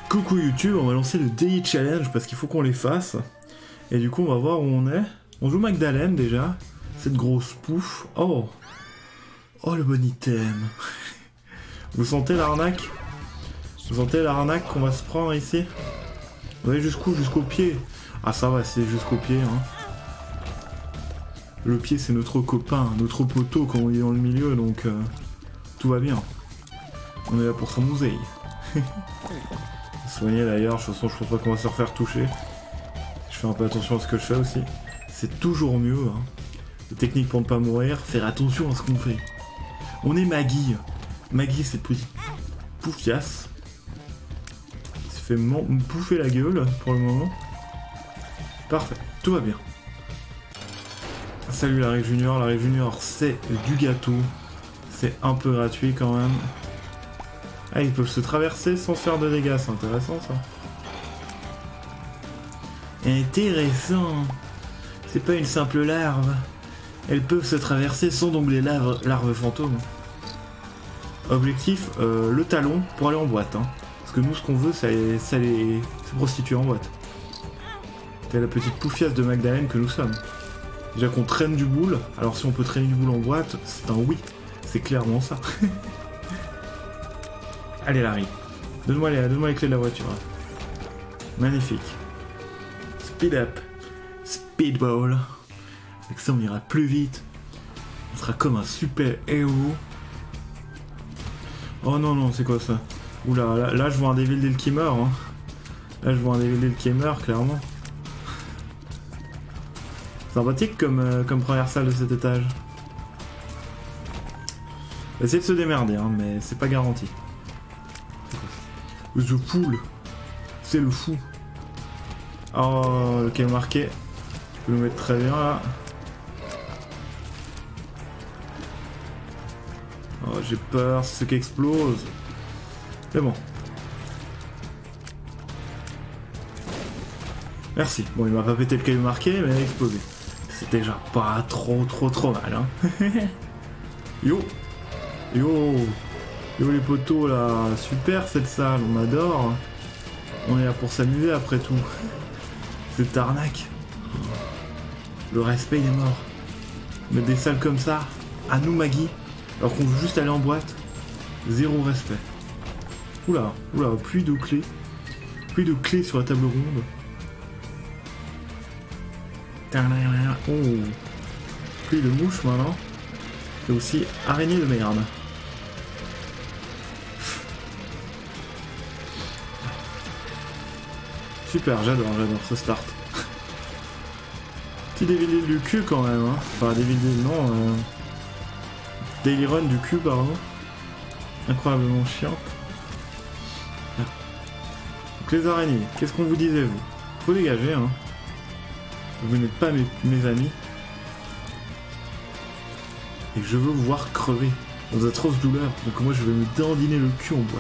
Coucou YouTube, on va lancer le Daily Challenge parce qu'il faut qu'on les fasse. Et du coup on va voir où on est. On joue Magdalene déjà. Cette grosse pouffe. Oh. Oh le bon item. Vous sentez l'arnaque? Vous sentez l'arnaque qu'on va se prendre ici? Vous voyez jusqu'où? Jusqu'au pied. Ah ça va, c'est jusqu'au pied hein. Le pied c'est notre copain, notre poteau comme on dit dans le milieu, donc tout va bien. On est là pour s'amuser. Soigner d'ailleurs, de toute façon je pense pas qu'on va se refaire toucher. Je fais un peu attention à ce que je fais aussi. C'est toujours mieux, hein. Les techniques pour ne pas mourir, faire attention à ce qu'on fait. On est Maggie. Maggie cette petite poufiasse. Il se fait me bouffer la gueule pour le moment. Parfait, tout va bien. Salut Larry Junior, Larry Junior c'est du gâteau. C'est un peu gratuit quand même. Ah, ils peuvent se traverser sans faire de dégâts, c'est intéressant ça. Intéressant. C'est pas une simple larve. Elles peuvent se traverser sans donc les larves fantômes. Objectif, le talon pour aller en boîte. Hein. Parce que nous ce qu'on veut c'est se prostituer en boîte. C'est la petite poufiasse de Magdalene que nous sommes. Déjà qu'on traîne du boule, alors si on peut traîner du boule en boîte, c'est un oui. C'est clairement ça. Allez Larry, donne-moi les clés de la voiture. Magnifique. Speed up. Speedball. Avec ça on ira plus vite. On sera comme un super héros. Oh non non, c'est quoi ça? Oula, là je vois un Devil Deal qui meurt. Hein. Là je vois un Devil Deal qui meurt, clairement. Sympathique comme première salle de cet étage. On va essayer de se démerder, hein, mais c'est pas garanti. The Fool. C'est le fou. Oh, ok, marqué. Je peux le mettre très bien là. Oh, j'ai peur, c'est ce qui explose. C'est bon. Merci. Bon, il m'a pas pété le caillou marqué, mais il a explosé. C'est déjà pas trop mal, hein. Yo. Yo. Yo les potos là, super cette salle, on adore. On est là pour s'amuser après tout. Cette arnaque. Le respect il est mort. Mettre des salles comme ça, à nous Maggie, alors qu'on veut juste aller en boîte, zéro respect. Oula, oula, pluie de clés. Pluie de clés sur la table ronde. Oh. Pluie de mouches maintenant. Et aussi araignée de merde. Super, j'adore ce start. Petit Devil Deal du cul quand même, hein. Enfin, Devil Deal, non. Daily Run du cul, pardon. Incroyablement chiant. Donc les araignées, qu'est-ce qu'on vous disait, vous? Faut dégager, hein. Vous n'êtes pas mes amis. Et je veux vous voir crever dans d'atroces douleurs. Donc moi, je vais me dandiner le cul en boîte.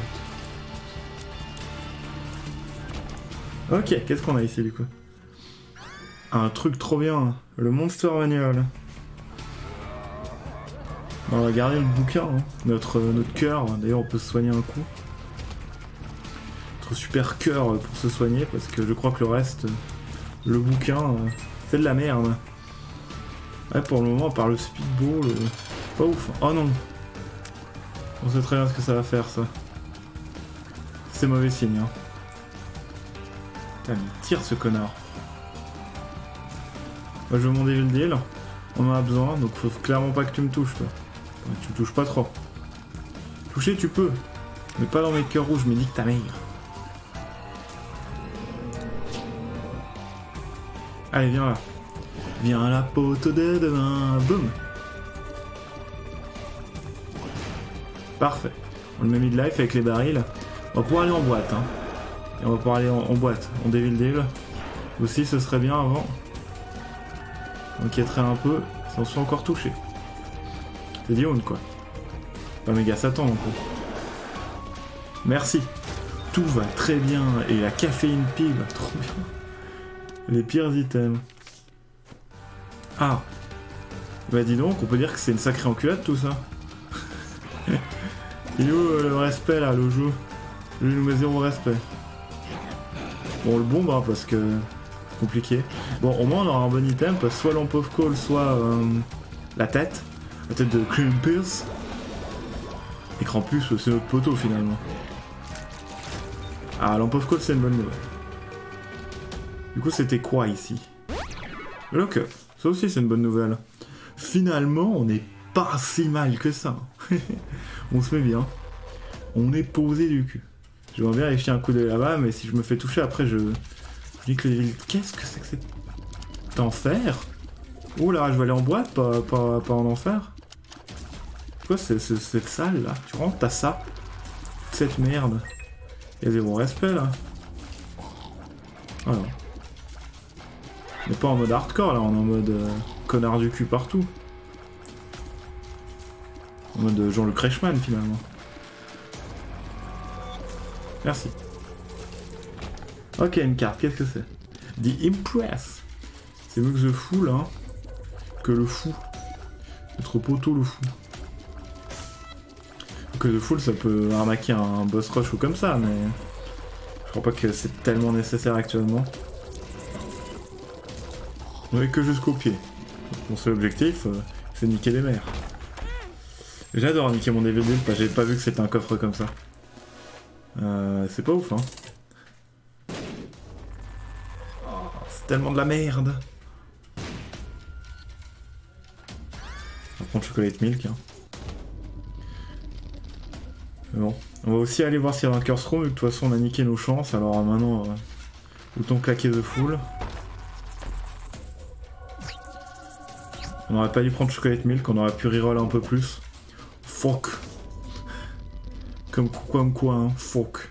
Ok, qu'est-ce qu'on a ici du coup? Un truc trop bien, le Monster Manual. On va garder le bouquin, hein. Notre cœur, d'ailleurs on peut se soigner un coup. Notre super cœur pour se soigner, parce que je crois que le reste, le bouquin, c'est de la merde. Ouais, pour le moment, par le speedball, pas ouf. Oh non. On sait très bien ce que ça va faire ça. C'est mauvais signe, hein. Putain, il tire ce connard. Moi je veux mon Devil Deal. On en a besoin, donc faut clairement pas que tu me touches toi. Enfin, tu me touches pas trop. Toucher tu peux, mais pas dans mes cœurs rouges, mais nique ta mère. Allez viens là. Viens là poteau de demain. Boum. Parfait. On le met mid-life avec les barils. On va pouvoir aller en boîte, hein. Et on va pouvoir aller en boîte, en Devil Deal. Aussi, ce serait bien avant. On inquiéterait un peu si on se fait encore toucher. C'est Dion quoi. Pas méga Satan non plus. Merci. Tout va très bien. Et la caféine pile, trop bien. Les pires items. Ah. Bah dis donc, on peut dire que c'est une sacrée enculade tout ça. Il est où le respect là, le jeu? Je lui mets zéro respect. Bon, le bombe, hein, parce que... compliqué. Bon, au moins on aura un bon item, parce que soit Lamp of Coal, soit la tête de Krampus. Et Krampus, c'est notre poteau finalement. Ah, Lamp of Coal, c'est une bonne nouvelle. Du coup, c'était quoi ici? Le lock-up. Ça aussi, c'est une bonne nouvelle. Finalement, on n'est pas si mal que ça. On se met bien. On est posé du cul. J'aimerais bien aller jeter un coup d'œil là-bas, mais si je me fais toucher après, je dis que les... Qu'est-ce que c'est que c'est enfer? Oh là, je vais aller en boîte, pas en enfer. Quoi, c'est cette salle là? Tu rentres, t'as ça? Cette merde. Il y a zéro respect là. Voilà. On n'est pas en mode hardcore là, on est en mode connard du cul partout. En mode genre le Crashman finalement. Merci. Ok, une carte, qu'est-ce que c'est? The Impress. C'est mieux que The Fool, hein. Que le fou. Notre poteau le fou. Que The Fool, ça peut arnaquer un boss rush ou comme ça, mais... je crois pas que c'est tellement nécessaire actuellement. On est que jusqu'au pied. Mon seul objectif, c'est de niquer les mers. J'adore niquer mon DVD, parce que j'avais pas vu que c'était un coffre comme ça. C'est pas ouf, hein. Oh, c'est tellement de la merde. On va prendre Chocolate Milk, hein. Mais bon, on va aussi aller voir s'il y a un Curse Room, vu que de toute façon on a niqué nos chances, alors maintenant, autant claquer The Fool. On aurait pas dû prendre Chocolate Milk, on aurait pu reroll un peu plus. Fuck. Comme quoi, hein, fuck.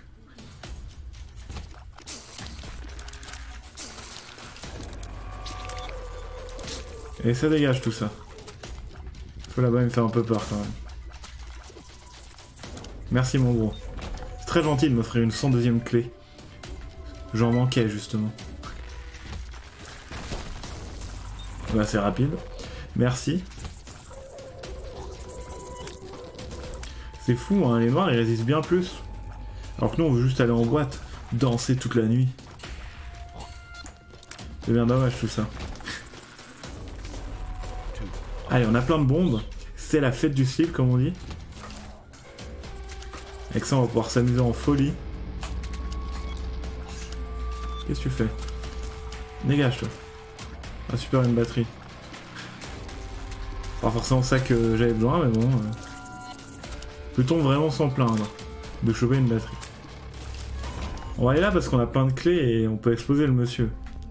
Et ça dégage tout ça. Faut là-bas me faire un peu peur quand même. Merci mon gros. C'est très gentil de m'offrir une 102e clé. J'en manquais justement. Bah c'est rapide. Merci. C'est fou, hein, les noirs ils résistent bien plus. Alors que nous on veut juste aller en boîte, danser toute la nuit. C'est bien dommage tout ça. Allez, on a plein de bombes. C'est la fête du slip comme on dit. Avec ça on va pouvoir s'amuser en folie. Qu'est-ce que tu fais? Dégage toi. Ah super, une batterie. Pas forcément ça que j'avais besoin mais bon... Peut-on vraiment s'en plaindre de choper une batterie? On va aller là parce qu'on a plein de clés et on peut exploser le monsieur.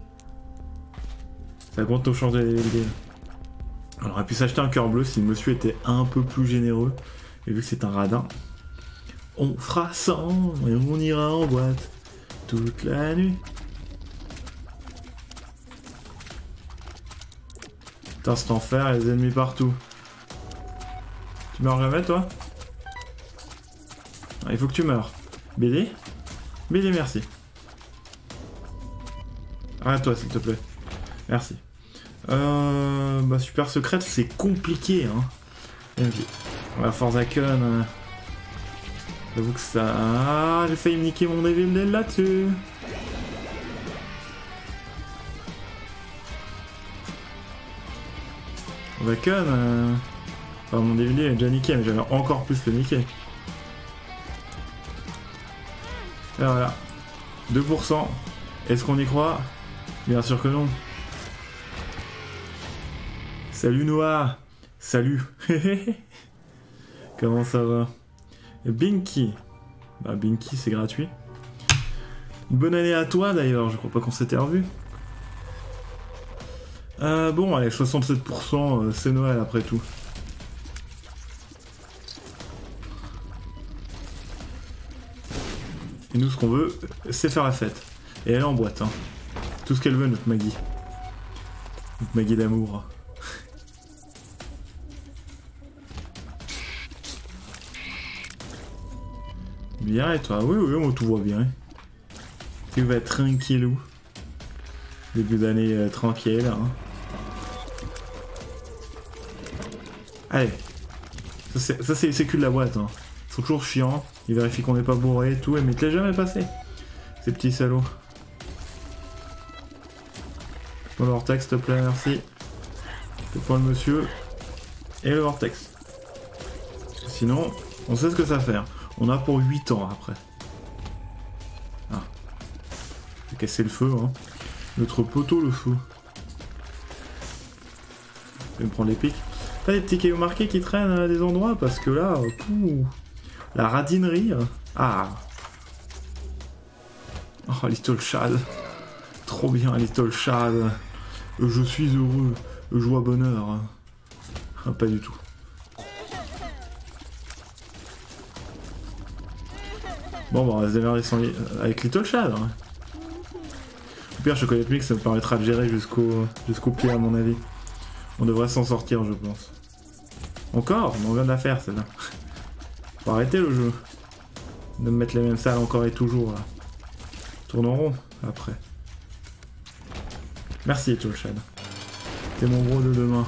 Ça compte au changer les idées. On aurait pu s'acheter un cœur bleu si le monsieur était un peu plus généreux. Et vu que c'est un radin, on fera 100 et on ira en boîte toute la nuit. Putain, cet enfer, les ennemis partout. Tu meurs jamais toi? Il faut que tu meurs. BD? BD, merci. Arrête-toi, s'il te plaît. Merci. Bah, super secrète, c'est compliqué, hein. La Forsaken. J'avoue que ça... Ah, j'ai failli me niquer mon Evil Dead là-dessus. Forsaken, enfin, mon Evil Dead est déjà niqué, mais j'allais encore plus le niquer. Et voilà. 2%. Est-ce qu'on y croit? Bien sûr que non. Salut Noah. Salut. Comment ça va? Binky. Bah Binky c'est gratuit. Bonne année à toi d'ailleurs, je crois pas qu'on s'était revu. Bon allez, 67%, c'est Noël après tout. Et nous, ce qu'on veut, c'est faire la fête. Et elle est en boîte, hein. Tout ce qu'elle veut, notre Maggie. Notre Maggie d'amour. Bien, et toi? Oui, moi, tout va bien. Tu vas être tranquillou. Début d'année tranquille, hein. Allez. Ça, c'est que de la boîte, hein. Ils sont toujours chiants. Ils vérifient qu'on n'est pas bourré et tout, mais ils te l'ont jamais passé. Ces petits salauds. Dans le vortex, s'il te plaît, merci. Le point le monsieur. Et le vortex. Sinon, on sait ce que ça fait. Hein. On a pour 8 ans après. Ah. J'ai cassé le feu, hein. Notre poteau le feu. Je vais me prendre les pics. Pas des petits cailloux marqués qui traînent à des endroits parce que là, la radinerie. Ah. Oh, Little Chad. Trop bien, Little Chad. Je suis heureux. Joie, bonheur. Ah, pas du tout. Bon, bah, on va se démerder avec Little Chad. Hein. Au pire, je connais plus que ça me permettra de gérer jusqu'au pied, à mon avis. On devrait s'en sortir, je pense. Encore? On vient de la faire, celle-là. Faut arrêter le jeu. De me mettre les mêmes salles encore et toujours, là. Tourne en rond, après. Merci, Little Chad. T'es mon gros de demain.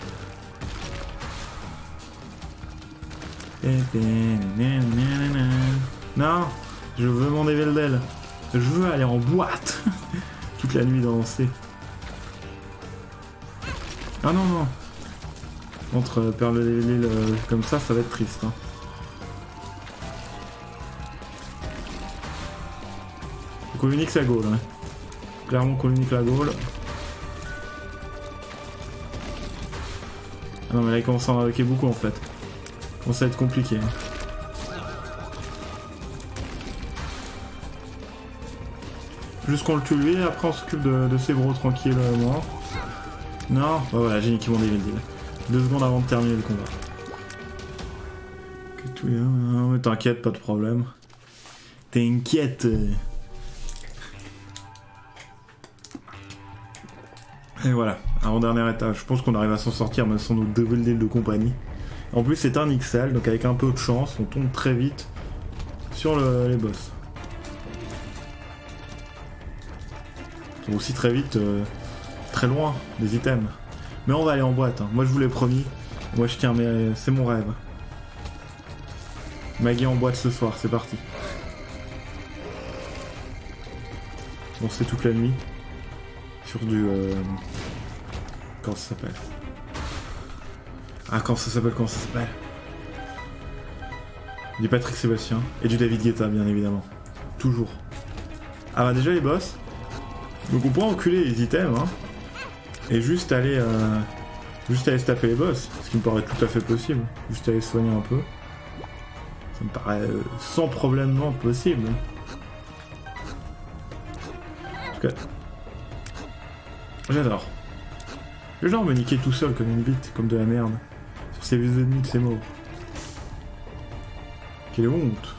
Non, je veux mon Devil Dead. Je veux aller en boîte. Toute la nuit danser. Ah non, non. Entre perdre le Devil Dead comme ça va être triste. Hein. Donc on unique sa goal. Hein. Clairement qu'on unique la goal. Ah non mais là il commence à en invoquer beaucoup en fait. Ça commence à être compliqué. Hein. Juste qu'on le tue lui et après on s'occupe de ces gros tranquilles morts. Non, bah voilà, j'ai niqué mon Devil Deal. 2 secondes avant de terminer le combat. Mais t'inquiète, pas de problème. T'inquiète. Et voilà, avant-dernier étage. Je pense qu'on arrive à s'en sortir même sans nos Devil Deal de compagnie. En plus c'est un XL, donc avec un peu de chance, on tombe très vite sur les boss. On tombe aussi très vite, très loin des items. Mais on va aller en boîte, hein. Moi je vous l'ai promis. Moi je tiens, mais c'est mon rêve. Maggie en boîte ce soir, c'est parti. On se fait toute la nuit. Sur du... Comment ça s'appelle? Ah, comment ça s'appelle? Du Patrick Sébastien. Et du David Guetta, bien évidemment. Toujours. Ah bah déjà les boss. Donc on pourra enculer les items, hein. Et juste aller se taper les boss. Ce qui me paraît tout à fait possible. Juste aller soigner un peu. Ça me paraît sans problème possible. En tout cas... J'adore. Le genre me niquer tout seul comme une bite, comme de la merde. Sur ces vieux ennemis de ces morts. Quelle honte.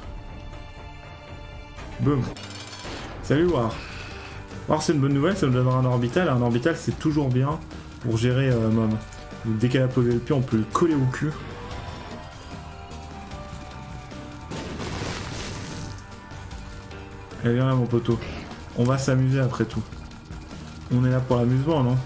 Boum. Salut War. War c'est une bonne nouvelle, ça nous donnera un orbital. Un orbital c'est toujours bien pour gérer Mom. Donc, dès qu'elle a posé le pied, on peut le coller au cul. Allez viens là mon poteau. On va s'amuser après tout. On est là pour l'amusement, non?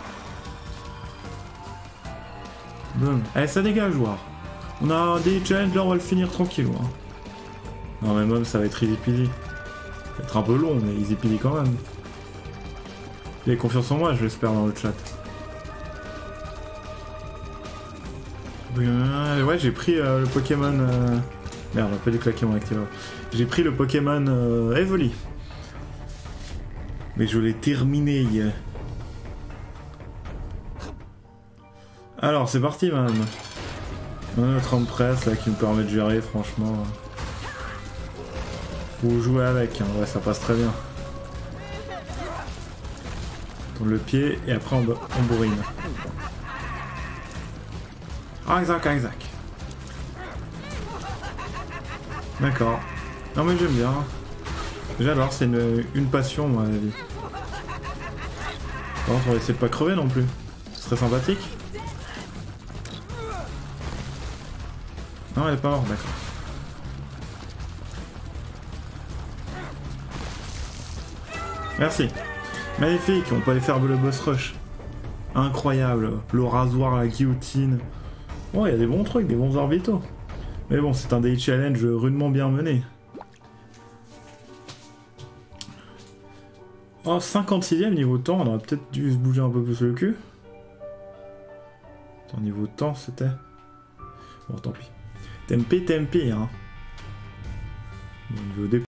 Boum. Allez, ça dégage, War. On a des challenges, là, on va le finir tranquille, hein. Non, mais même, ça va être easy peasy. Ça va être un peu long, mais easy peasy quand même. Vous avez confiance en moi, je l'espère, dans le chat. Ouais, j'ai pris le Pokémon... Merde, on a pas dit claquer mon active. J'ai pris le Pokémon Evoli. Mais je l'ai terminé. Alors, c'est parti, man. On a notre homme presse là qui nous permet de gérer, franchement. Faut jouer avec, hein. Ouais, ça passe très bien. On tourne le pied et après on bourrine. Ah, Isaac. D'accord. Non, mais j'aime bien. J'adore, c'est une passion, moi, la vie. Par contre, on va essayer de pas crever non plus. Ce serait sympathique. Non, elle est pas morte, d'accord. Merci. Magnifique, on peut aller faire le boss rush. Incroyable. Le rasoir, la guillotine. Oh, il y a des bons trucs, des bons orbitaux. Mais bon, c'est un day challenge rudement bien mené. Oh, 56ème niveau temps, on aurait peut-être dû se bouger un peu plus le cul. Attends, niveau temps, c'était... Bon, tant pis. Tempi, hein. Bon, niveau dépôt.